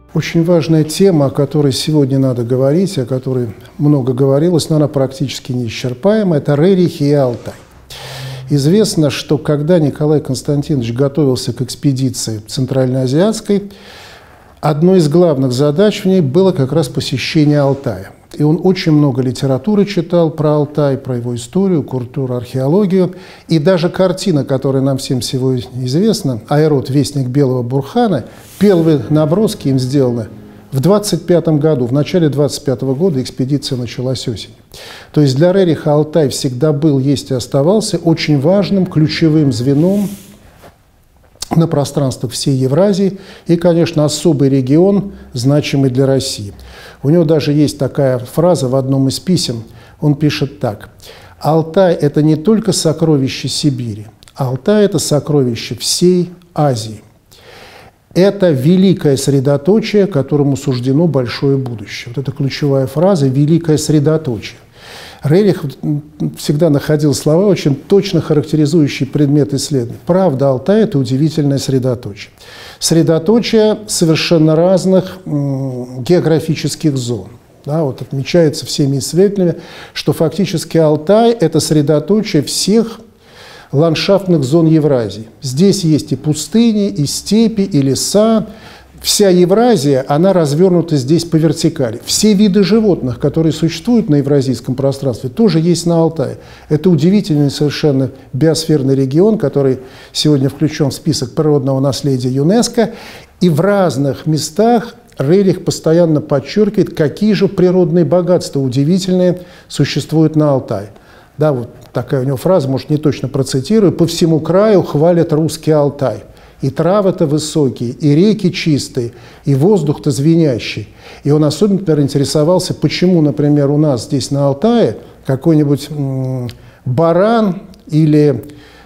Очень важная тема, о которой сегодня надо говорить, о которой много говорилось, но она практически неисчерпаема, это Рерихи и Алтай. Известно, что когда Николай Константинович готовился к экспедиции центральноазиатской, одной из главных задач в ней было как раз посещение Алтая. И он очень много литературы читал про Алтай, про его историю, культуру, археологию. И даже картина, которая нам всем сегодня известна, «Айрот. Вестник Белого Бурхана», первые наброски им сделаны в 25 году. В начале 25 года экспедиция началась осенью. То есть для Рериха Алтай всегда был, есть и оставался очень важным, ключевым звеном на пространствах всей Евразии и, конечно, особый регион, значимый для России. У него даже есть такая фраза в одном из писем. Он пишет так: «Алтай – это не только сокровище Сибири, Алтай – это сокровище всей Азии. Это великое средоточие, которому суждено большое будущее». Вот это ключевая фраза – «великое средоточие». Рерих всегда находил слова, очень точно характеризующие предмет исследования. Правда, Алтай – это удивительное средоточие. Средоточие совершенно разных географических зон. Да, вот отмечается всеми исследователями, что фактически Алтай – это средоточие всех ландшафтных зон Евразии. Здесь есть и пустыни, и степи, и леса. Вся Евразия, она развернута здесь по вертикали. Все виды животных, которые существуют на евразийском пространстве, тоже есть на Алтае. Это удивительный совершенно биосферный регион, который сегодня включен в список природного наследия ЮНЕСКО. И в разных местах Рерих постоянно подчеркивает, какие же природные богатства удивительные существуют на Алтае. Да, вот такая у него фраза, может, не точно процитирую: «По всему краю хвалят русский Алтай. И травы-то высокие, и реки чистые, и воздух-то звенящий». И он особенно, например, интересовался, почему, например, у нас здесь на Алтае какой-нибудь баран или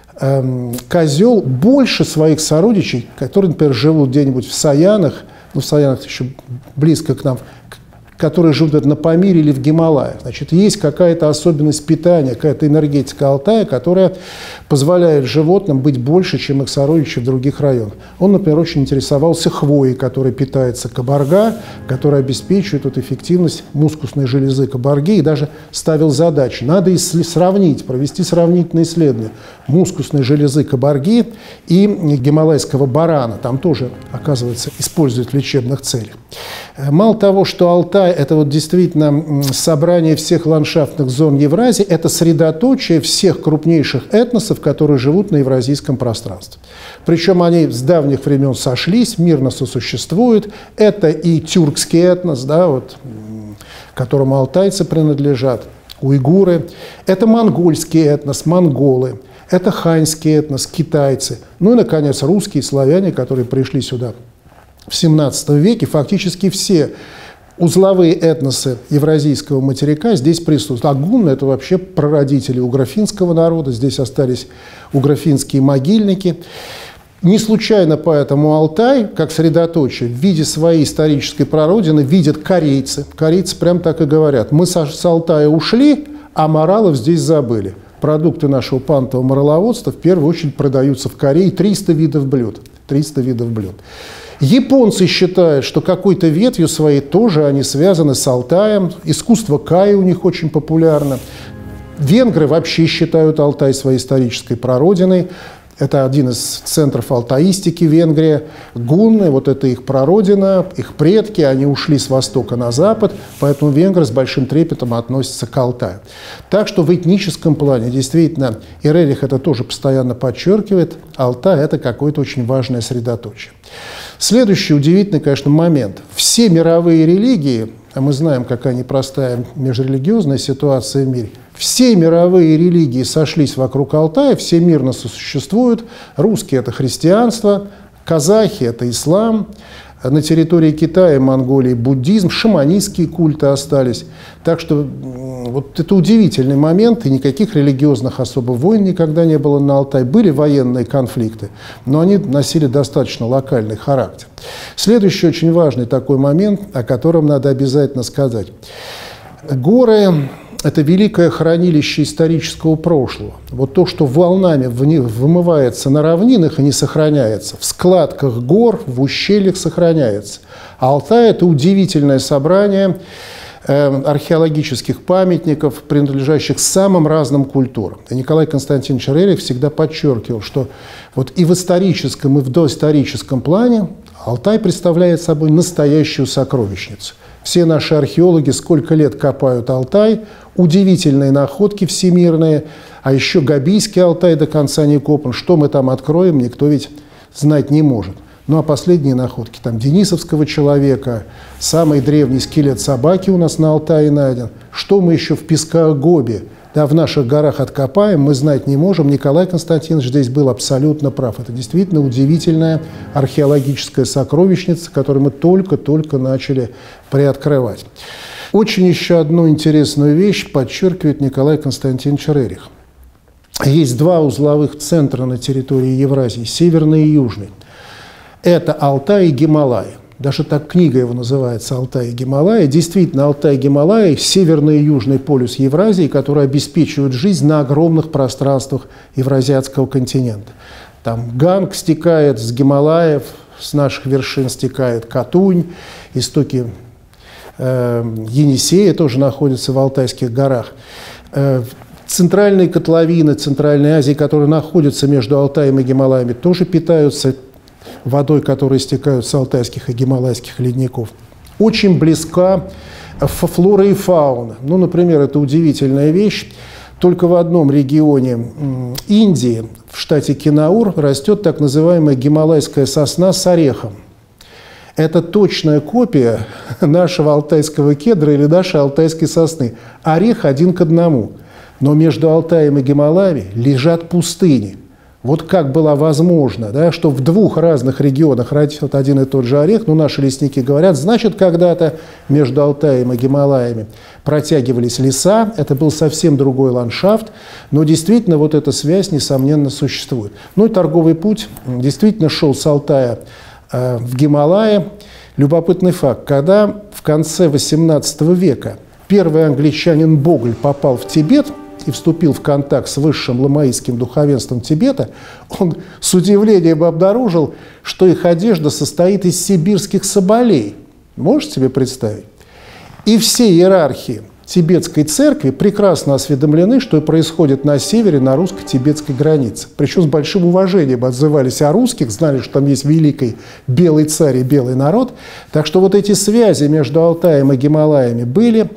козел больше своих сородичей, которые, например, живут где-нибудь в Саянах, ну, в Саянах еще близко к нам, которые живут на Памире или в Гималаях. Значит, есть какая-то особенность питания, какая-то энергетика Алтая, которая позволяет животным быть больше, чем их сородичи в других районах. Он, например, очень интересовался хвоей, которой питается кабарга, которая обеспечивает вот эффективность мускусной железы кабарги, и даже ставил задачи. Надо сравнить, провести сравнительное исследование мускусной железы кабарги и гималайского барана. Там тоже, оказывается, используют в лечебных целях. Мало того, что Алтай – это вот действительно собрание всех ландшафтных зон Евразии, это средоточие всех крупнейших этносов, которые живут на евразийском пространстве. Причем они с давних времен сошлись, мирно сосуществуют. Это и тюркский этнос, да, вот, которому алтайцы принадлежат, уйгуры. Это монгольский этнос, монголы. Это ханьский этнос, китайцы. Ну и, наконец, русские, славяне, которые пришли сюда в XVII веке. Фактически все узловые этносы евразийского материка здесь присутствуют. А гунны – это вообще прародители угрофинского народа. Здесь остались угрофинские могильники. Не случайно поэтому Алтай, как средоточие, в виде своей исторической прародины видят корейцы. Корейцы прям так и говорят: мы с Алтая ушли, а моралов здесь забыли. Продукты нашего пантового мораловодства в первую очередь продаются в Корее. 300 видов блюд. 300 видов блюд. Японцы считают, что какой-то ветвью своей тоже они связаны с Алтаем. Искусство каи у них очень популярно. Венгры вообще считают Алтай своей исторической прародиной. Это один из центров алтаистики Венгрия. Гунны, вот это их прародина, их предки, они ушли с востока на запад, поэтому венгры с большим трепетом относятся к Алтаю. Так что в этническом плане действительно, и Рерих это тоже постоянно подчеркивает, Алтай – это какое-то очень важное средоточие. Следующий удивительный, конечно, момент. Все мировые религии, а мы знаем, какая непростая межрелигиозная ситуация в мире, все мировые религии сошлись вокруг Алтая, все мирно сосуществуют. Русские – это христианство, казахи – это ислам, на территории Китая, Монголии – буддизм, шаманистские культы остались. Так что вот это удивительный момент, и никаких религиозных особо войн никогда не было на Алтае. Были военные конфликты, но они носили достаточно локальный характер. Следующий очень важный такой момент, о котором надо обязательно сказать. Горы это великое хранилище исторического прошлого. Вот то, что волнами вымывается на равнинах и не сохраняется, в складках гор, в ущельях сохраняется. А Алтай – это удивительное собрание археологических памятников, принадлежащих самым разным культурам. И Николай Константинович Рерих всегда подчеркивал, что вот и в историческом, и в доисторическом плане Алтай представляет собой настоящую сокровищницу. Все наши археологи сколько лет копают Алтай, удивительные находки всемирные, а еще Гобийский Алтай до конца не копан. Что мы там откроем, никто ведь знать не может. Ну а последние находки, там денисовского человека, самый древний скелет собаки у нас на Алтае найден. Что мы еще в песках Гоби, да, в наших горах откопаем, мы знать не можем. Николай Константинович здесь был абсолютно прав. Это действительно удивительная археологическая сокровищница, которую мы только-только начали приоткрывать. Очень еще одну интересную вещь подчеркивает Николай Константинович Рерих. Есть два узловых центра на территории Евразии, северный и южный. Это Алтай и Гималаи. Даже так книга его называется «Алтай и Гималаи». Действительно, Алтай и Гималаи – северный и южный полюс Евразии, которые обеспечивают жизнь на огромных пространствах Евразиатского континента. Там Ганг стекает с Гималаев, с наших вершин стекает Катунь, истоки Енисея тоже находятся в Алтайских горах. Центральные котловины Центральной Азии, которые находятся между Алтаем и Гималаями, тоже питаются водой, которая стекает с алтайских и гималайских ледников. Очень близка флора и фауна. Ну, например, это удивительная вещь. Только в одном регионе Индии, в штате Кинаур, растет так называемая гималайская сосна с орехом. Это точная копия нашего алтайского кедра или нашей алтайской сосны. Орех один к одному. Но между Алтаем и Гималаями лежат пустыни. Вот как было возможно, да, что в двух разных регионах растет один и тот же орех, ну, наши лесники говорят, значит, когда-то между Алтаем и Гималаями протягивались леса, это был совсем другой ландшафт, но действительно вот эта связь, несомненно, существует. Ну и торговый путь действительно шел с Алтая в Гималаи. Любопытный факт, когда в конце XVIII века первый англичанин Боголь попал в Тибет и вступил в контакт с высшим ламаистским духовенством Тибета, он с удивлением обнаружил, что их одежда состоит из сибирских соболей. Можете себе представить? И все иерархи тибетской церкви прекрасно осведомлены, что происходит на севере, на русско-тибетской границе. Причем с большим уважением отзывались о русских, знали, что там есть великий белый царь и белый народ. Так что вот эти связи между Алтаем и Гималаями были.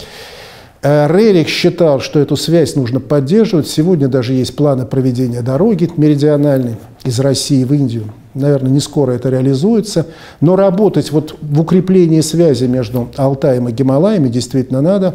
Рерих считал, что эту связь нужно поддерживать. Сегодня даже есть планы проведения дороги меридиональной из России в Индию. Наверное, не скоро это реализуется. Но работать вот в укреплении связи между Алтаем и Гималаями действительно надо.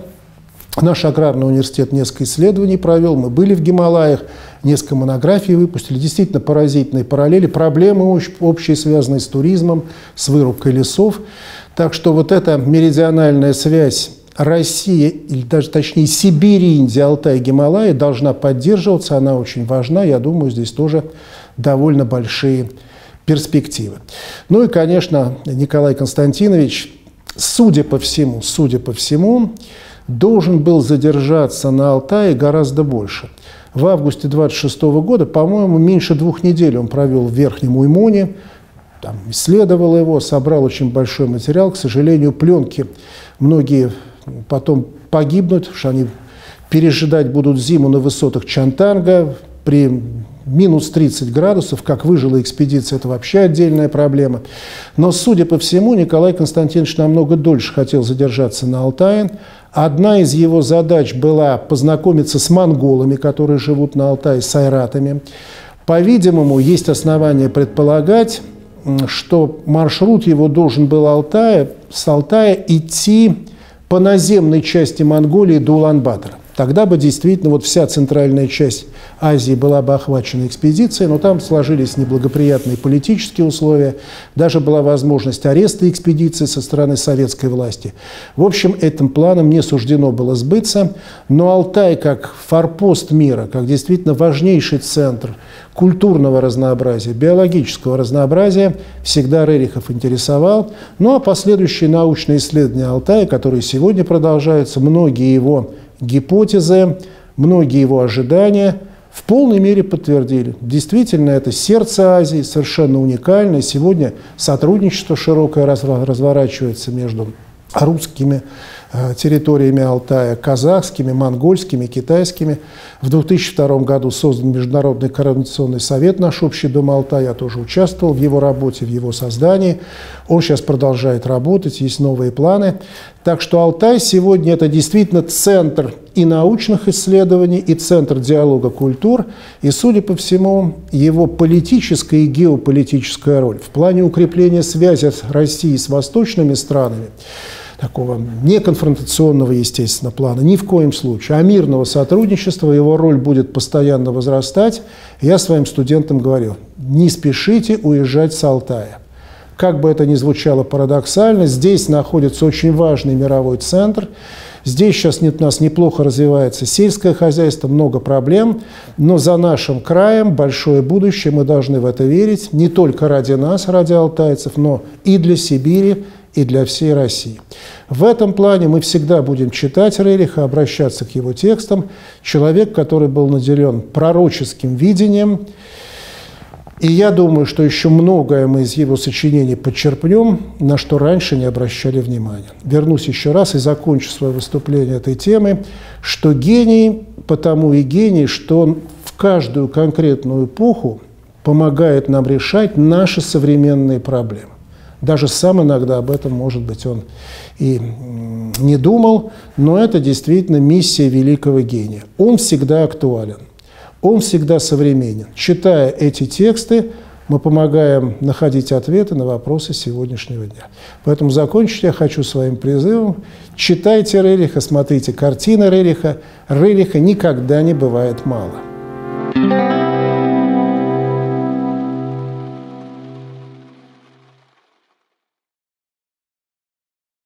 Наш аграрный университет несколько исследований провел. Мы были в Гималаях, несколько монографий выпустили. Действительно поразительные параллели. Проблемы общие, связанные с туризмом, с вырубкой лесов. Так что вот эта меридиональная связь Россия, или даже точнее Сибирь, Индия, Алтай, Гималаи должна поддерживаться, она очень важна. Я думаю, здесь тоже довольно большие перспективы. Ну и, конечно, Николай Константинович, судя по всему, должен был задержаться на Алтае гораздо больше. В августе 26 года, по-моему, меньше 2 недель он провел в Верхнем Уймоне, там исследовал его, собрал очень большой материал. К сожалению, пленки многие потом погибнут, что они пережидать будут зиму на высотах Чантанга при минус 30 градусов. Как выжила экспедиция, это вообще отдельная проблема. Но, судя по всему, Николай Константинович намного дольше хотел задержаться на Алтае. Одна из его задач была познакомиться с монголами, которые живут на Алтае, с айратами. По-видимому, есть основания предполагать, что маршрут его должен был с Алтая идти по наземной части Монголии до Улан-Батора. Тогда бы действительно вот вся центральная часть Азии была бы охвачена экспедицией, но там сложились неблагоприятные политические условия, даже была возможность ареста экспедиции со стороны советской власти. В общем, этим планом не суждено было сбыться, но Алтай как форпост мира, как действительно важнейший центр культурного разнообразия, биологического разнообразия всегда Рерихов интересовал. Ну а последующие научные исследования Алтая, которые сегодня продолжаются, многие его гипотезы, многие его ожидания в полной мере подтвердили. Действительно, это сердце Азии, совершенно уникальное. Сегодня сотрудничество широкое разворачивается между русскими территориями Алтая, казахскими, монгольскими, китайскими. В 2002 году создан Международный координационный совет «Наш общий дом Алтай». Я тоже участвовал в его работе, в его создании. Он сейчас продолжает работать, есть новые планы. Так что Алтай сегодня – это действительно центр и научных исследований, и центр диалога культур. И, судя по всему, его политическая и геополитическая роль в плане укрепления связи России с восточными странами, такого неконфронтационного, естественно, плана, ни в коем случае, а мирного сотрудничества, его роль будет постоянно возрастать. Я своим студентам говорю, не спешите уезжать с Алтая. Как бы это ни звучало парадоксально, здесь находится очень важный мировой центр. Здесь сейчас у нас неплохо развивается сельское хозяйство, много проблем, но за нашим краем большое будущее, мы должны в это верить, не только ради нас, ради алтайцев, но и для Сибири, и для всей России. В этом плане мы всегда будем читать Рериха, обращаться к его текстам. Человек, который был наделен пророческим видением. И я думаю, что еще многое мы из его сочинений подчерпнем, на что раньше не обращали внимания. Вернусь еще раз и закончу свое выступление этой темой, что гений, потому и гений, что он в каждую конкретную эпоху помогает нам решать наши современные проблемы. Даже сам иногда об этом, может быть, он и не думал, но это действительно миссия великого гения. Он всегда актуален, он всегда современен. Читая эти тексты, мы помогаем находить ответы на вопросы сегодняшнего дня. Поэтому закончить я хочу своим призывом. Читайте Рериха, смотрите картины Рериха. Рериха никогда не бывает мало.